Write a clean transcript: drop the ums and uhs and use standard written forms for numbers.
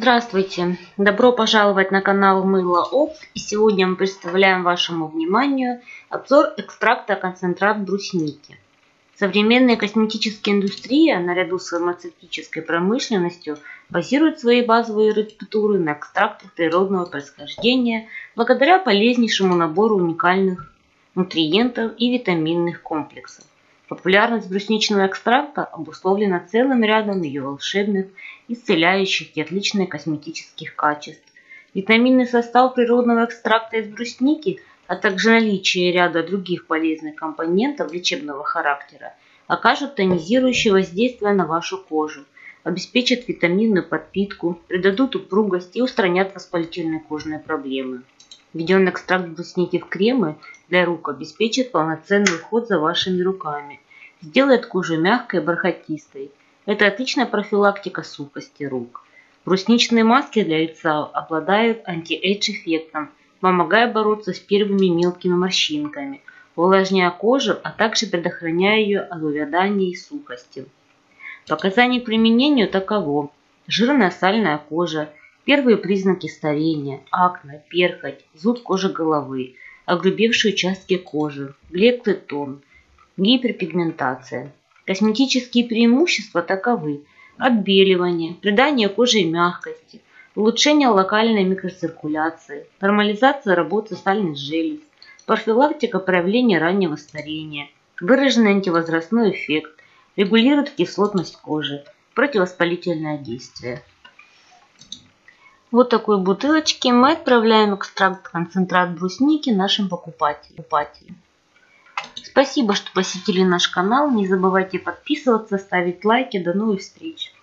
Здравствуйте! Добро пожаловать на канал Мыло Опт. И сегодня мы представляем вашему вниманию обзор экстракта концентрат брусники. Современная косметическая индустрия, наряду с фармацевтической промышленностью, базирует свои базовые рецептуры на экстрактах природного происхождения благодаря полезнейшему набору уникальных нутриентов и витаминных комплексов. Популярность брусничного экстракта обусловлена целым рядом ее волшебных, исцеляющих и отличных косметических качеств. Витаминный состав природного экстракта из брусники, а также наличие ряда других полезных компонентов лечебного характера окажут тонизирующее воздействие на вашу кожу, обеспечат витаминную подпитку, придадут упругость и устранят воспалительные кожные проблемы. Введенный экстракт брусники в кремы для рук обеспечит полноценный уход за вашими руками, сделает кожу мягкой и бархатистой. Это отличная профилактика сухости рук. Брусничные маски для лица обладают анти-эйдж-эффектом, помогая бороться с первыми мелкими морщинками, увлажняя кожу, а также предохраняя ее от увядания и сухости. Показания к применению таково: жирная сальная кожа, первые признаки старения, акне, перхоть, зуд кожи головы, огрубевшие участки кожи, блеклый тон, гиперпигментация. Косметические преимущества таковы: отбеливание, придание коже мягкости, улучшение локальной микроциркуляции, нормализация работы сальных желез, профилактика проявления раннего старения, выраженный антивозрастной эффект, регулирует кислотность кожи, противовоспалительное действие. Вот такой бутылочке мы отправляем экстракт-концентрат брусники нашим покупателям. Спасибо, что посетили наш канал. Не забывайте подписываться, ставить лайки. До новых встреч!